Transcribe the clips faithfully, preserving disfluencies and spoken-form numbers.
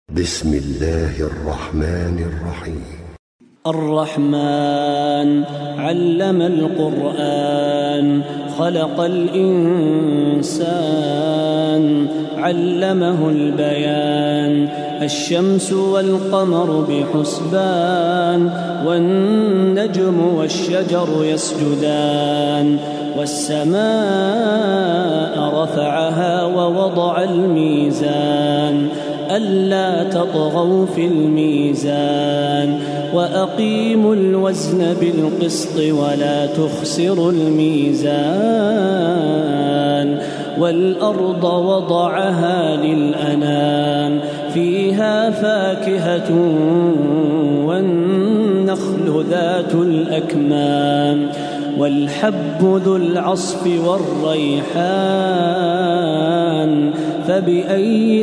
بسم الله الرحمن الرحيم. الرحمن علم القرآن خلق الإنسان علمه البيان الشمس والقمر بحسبان والنجم والشجر يسجدان والسماء رفعها ووضع الميزان ألا تطغوا في الميزان وأقيموا الوزن بالقسط ولا تخسروا الميزان والأرض وضعها للأنام فيها فاكهة والنخل ذات الأكمام والحب ذو العصف والريحان فبأي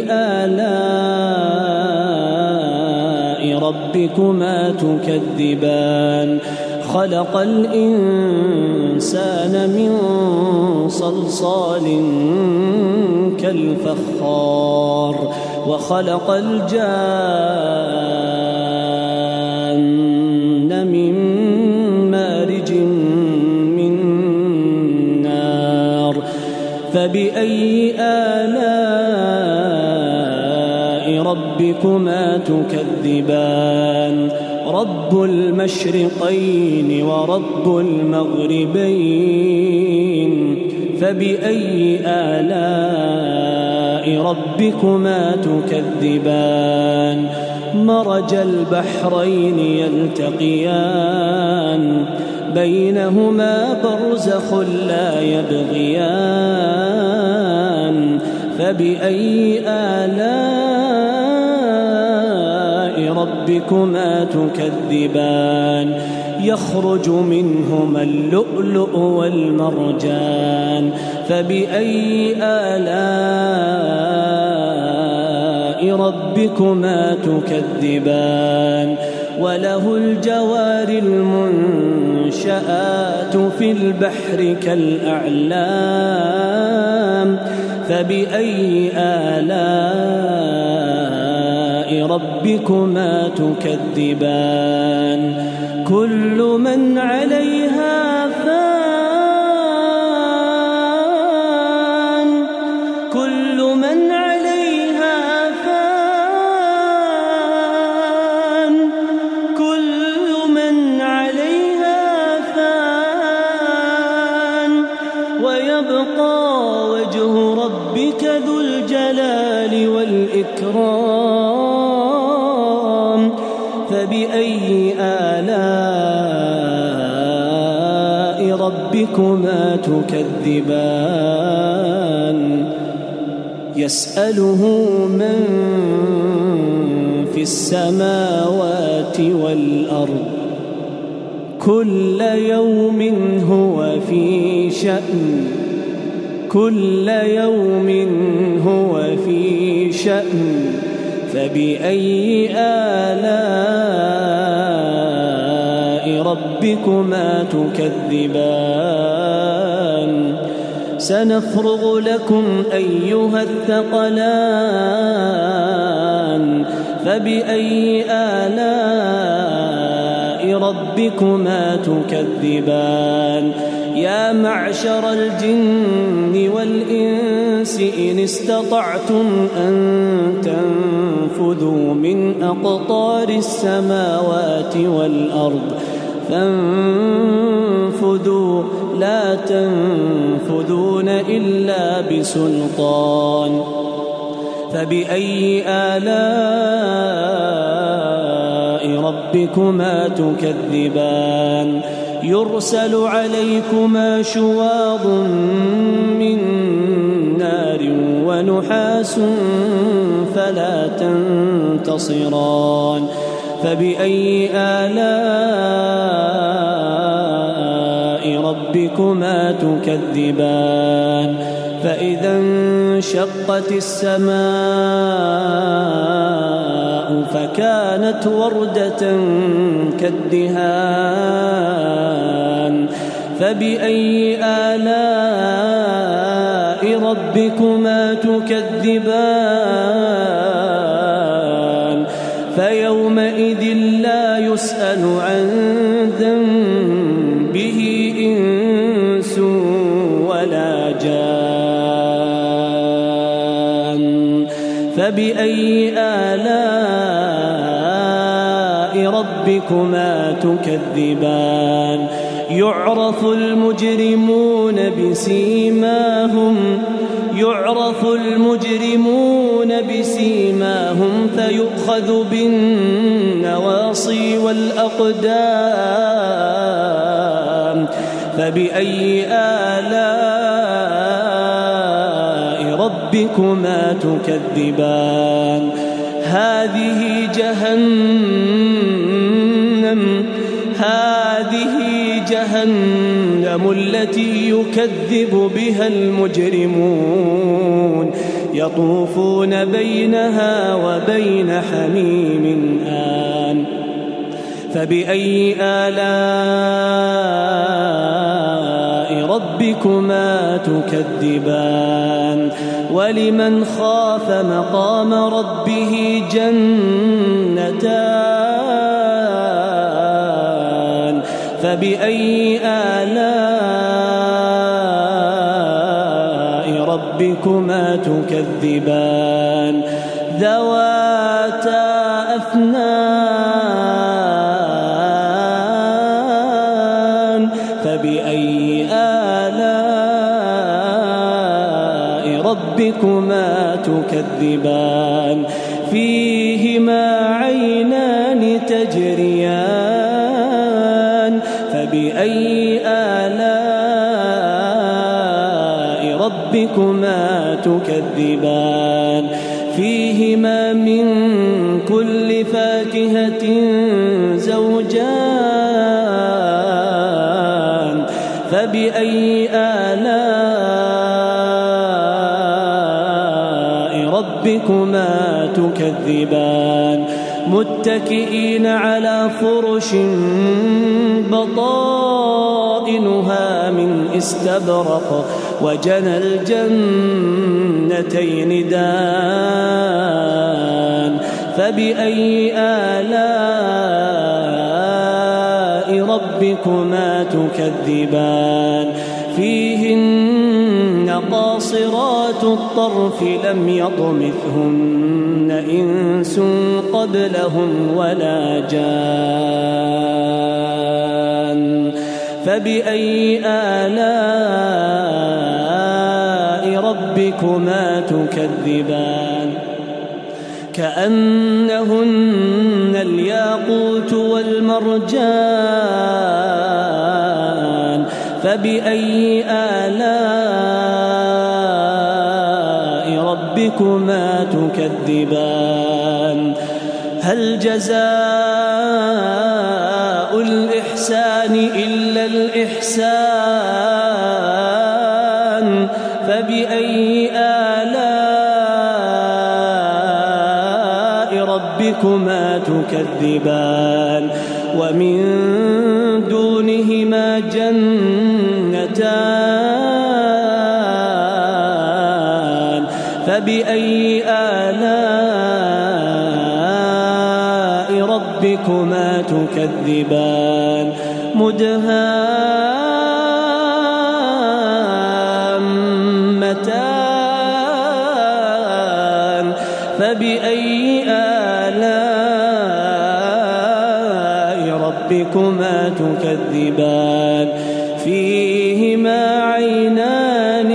آلاء ربكما تكذبان خلق الإنسان من صلصال كالفخار وخلق الجان من مارج من نار فبأي آلاء ربكما تكذبان رب المشرقين ورب المغربين فبأي آلاء ربكما تكذبان مرج البحرين يلتقيان بينهما برزخ لا يبغيان فبأي آلاء ربكما تكذبان يخرج منهما اللؤلؤ والمرجان فبأي آلاء ربكما تكذبان وله الجوار المنشآت في البحر كالأعلام فبأي آلاء ربكما تكذبان كل من عليها فان كل من عليها فان كل من عليها فان ويبقى وجه ربك ذو الجلال والإكرام فبأي آلاء ربكما تكذبان يسأله من في السماوات والأرض كل يوم هو في شأن كل يوم هو في شأن فبأي آلاء ربكما تكذبان سنفرغ لكم أيها الثقلان فبأي آلاء ربكما تكذبان يا معشر الجن والإنس إن استطعتم أن تنفذوا من أقطار السماوات والأرض فانفذوا لا تنفذون إلا بسلطان فبأي آلاء ربكما تكذبان يرسل عليكما شواظ من نار ونحاس فلا تنتصران فبأي آلاء ربكما تكذبان فإذا انشقت السماء فكانت وردة كالدهان فبأي آلاء ربكما تكذبان فيومئذ لا يسأل عن ذنبه إنس ولا جان فبأي آلاء ربكما تكذبان يعرف المجرمون بسيماهم يعرف المجرمون بسيماهم فيؤخذ بالنواصي والأقدام فبأي آلاء ربكما تكذبان هذه جهنم هذه جهنم التي يكذب بها المجرمون يطوفون بينها وبين حميم آن فبأي آلاء ربكما تكذبان ولمن خاف مقام ربه جنتان فبأي آلاء ربكما تكذبان ذواتا أفنان فبأي آلاء ربكما تكذبان فيهما عينان تجريان فبأي آلاء ربكما تكذبان فيهما من كل فاكهة زوجان فبأي آلاء ربكما تكذبان متكئين على فرش بطائنها من استبرق وجنى الجنتين دان فبأي آلاء ربكما تكذبان فيهن قاصرات الطرف لم يطمثهن إنس قبلهم ولا جان فبأي آلاء ربكما تكذبان كأنهن الياقوت والمرجان فبأي آلاء ربكما تكذبان هل جزاء الإحسان إلا الإحسان فبأي آلاء ربكما تكذبان ومن دونهما جنتان فبأي آلاء ربكما تكذبان مدهامتان فبأي آلاء ربكما تكذبان فيهما عينان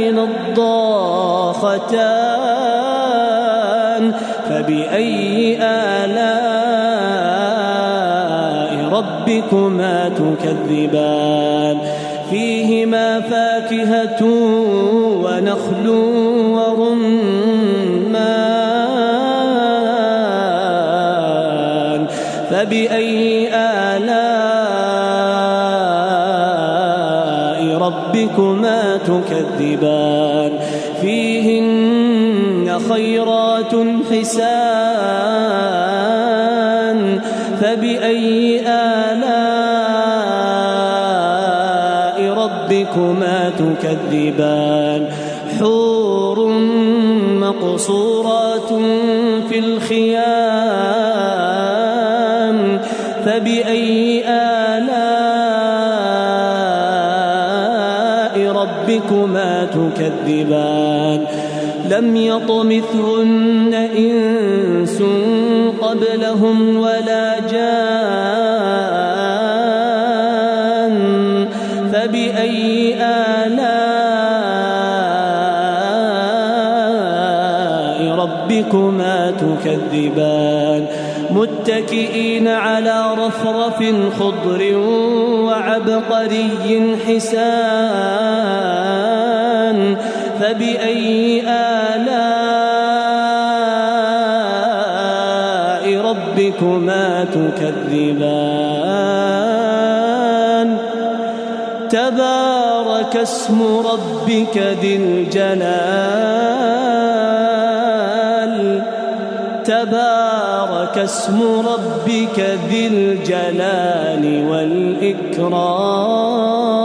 نضاختان فبأي آلاء ربكما تكذبان فيهما فاكهة ونخل ورمان فبأي آلاء ربكما تكذبان فيهن خيرات حسان فبأي آلاء ربكما تكذبان حور مقصورات في الخيام فبأي آلاء ربكما تكذبان لم يطمثهن إنس قبلهم ولا جان فبأي آلاء ربكما تكذبان متكئين على رفرف خضر وعبقري حسان فبأي آلاء ربكما تكذبان تبارك اسم ربك ذي الجلال تبارك اسم ربك ذي الجلال والإكرام